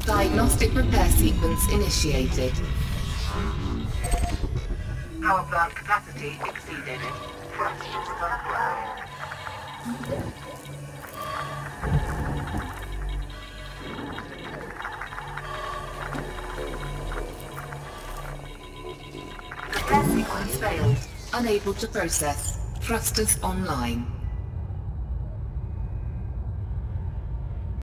Diagnostic repair sequence initiated. Power plant capacity exceeded. Thrusters unground. Repair sequence failed. Unable to process. Thrusters online.